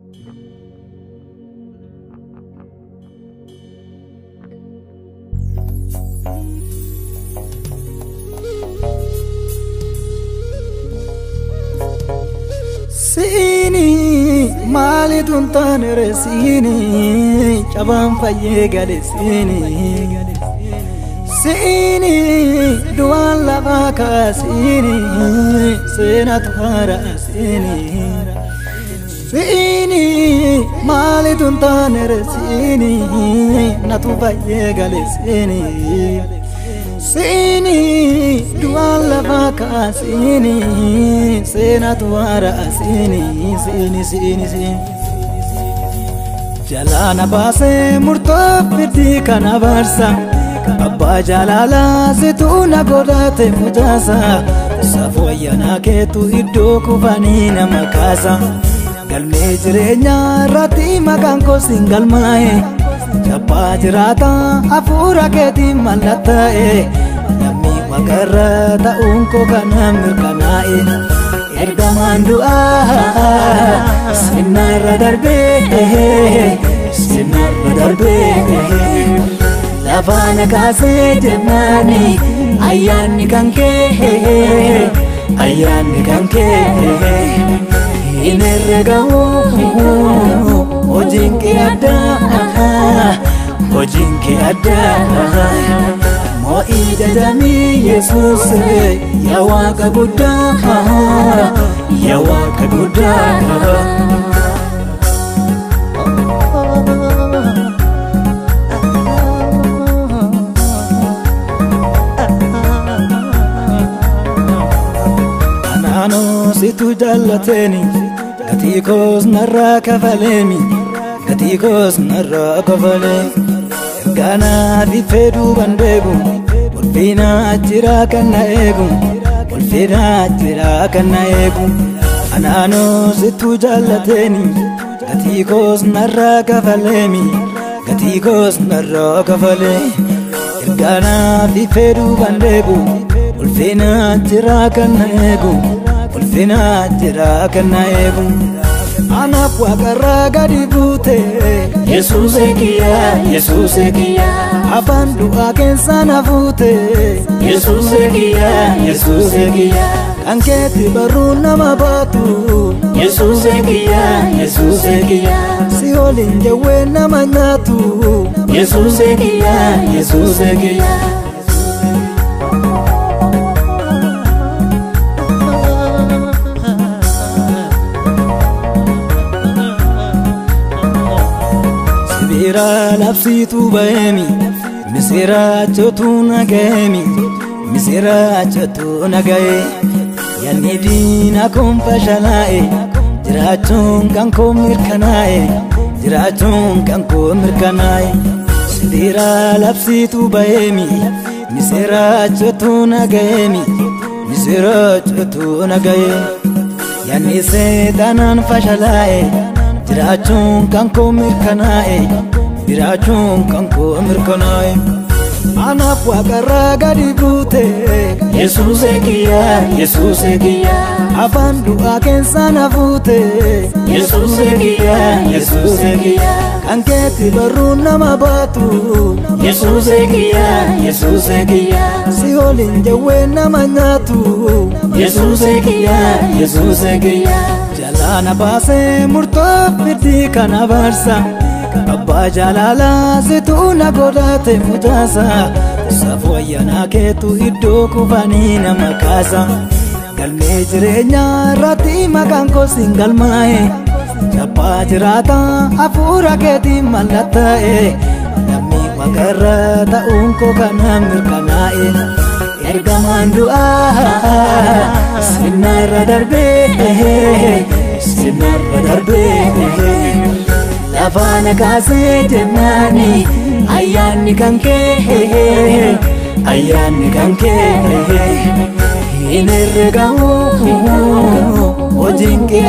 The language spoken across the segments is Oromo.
Sini mali tuntan resini cabang faye gade sini duan lava ka sini senat hara sini mali tuntan resini natu faye gade sini duan lava ka sini senat hara sini jalana base murto fiti kana barsa abba jalala situna godate mujasa safoyana ketu iddo kufani na makasa galme jirenya rati makanko singal mae jabba jirata afura keti malatae nami magara ta unko kana mirkanae ergaman doa sinar darbe lavana kase demani ayani kanke inergao ojinke ada mo ijadami yesus ya waka buddha anano situ jallateni gatikos narra kafalemi gana di fedu bandegu ulfina jira kana egu anano situ jallateni gatikos narra kafalemi gana di fedu bandegu ulfina jira kana egu anak wakara gadi bute Yesus ekia afan doa kensana bute Yesus ekia kanketi baru nama batu Yesus ekia si olin jawe nama nyatu Yesus ekia Misira lapsitu baemi misira chotu nagae yani dina kompashalae jirachun kanko mirkanae misira lapsitu baemi misira chotu nagae yani sedanan fashalae jirachun kanko mirkanae anak wakara gadi bute Yesus ekia afan doa kensana bute Yesus ekia kanketi baru nama batu Yesus ekia si olin jawe nama nyatu Yesus ekia jalana base murto fiti kana barsa abba jalala situna godate mujasa safoyana ketu iddo kufani na makasa galme jirenya rati makanko singal mae jabba jirata afura keti malatae nami magara ta unko kana mirkanae ergaman doa sinar darbe lavana kase demani ayani kanke inergao ojinke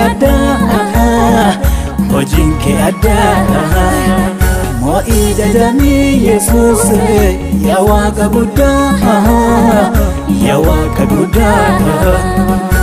ada mo ijadami yesus ya waka buddha